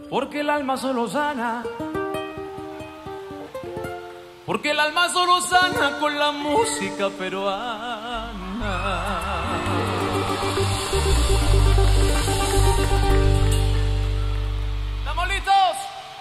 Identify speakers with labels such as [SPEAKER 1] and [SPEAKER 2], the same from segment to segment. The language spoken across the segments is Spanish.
[SPEAKER 1] porque el alma solo sana. Porque el alma solo sana con la música peruana. ¿Estamos listos?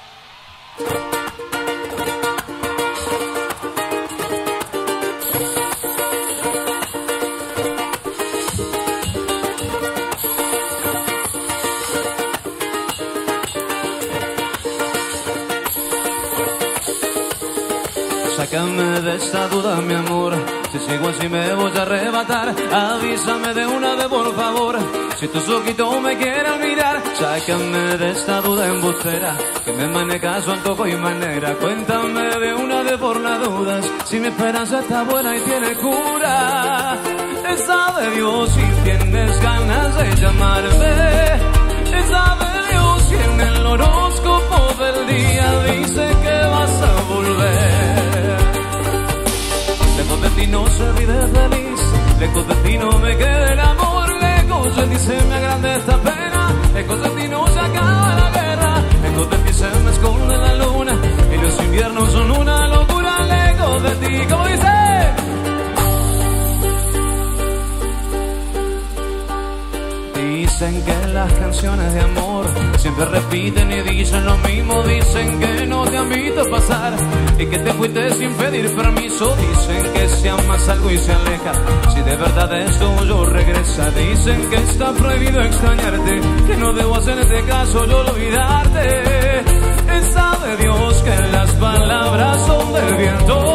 [SPEAKER 2] Sácame de esta duda, mi amor. Si sigo así me voy a arrebatar. Avísame de una vez, por favor, si tus ojitos me quieren mirar. Sácame de esta duda embustera que me maneja su antojo y manera. Cuéntame de una vez por las dudas si mi esperanza está buena y tiene cura. Sabe Dios si tienes ganas de llamarme. Sabe Dios si en el horóscopo del día dice que vas a volver. Lejos de ti no se vive feliz, lejos de ti no me queda el amor, lejos de ti se me agranda esta pena, lejos de ti no se acaba la guerra, lejos de ti se me esconde la luna y los inviernos son una locura, lejos de ti, ¿cómo dice? Dicen que las canciones de amor siempre repiten y dicen lo mismo. Dicen que no te han visto pasar y que te fuiste sin pedir permiso. Dicen que si amas algo y se aleja, si de verdad es tuyo regresa. Dicen que está prohibido extrañarte, que no debo hacer este caso yo olvidarte. Sabe Dios que las palabras son del viento.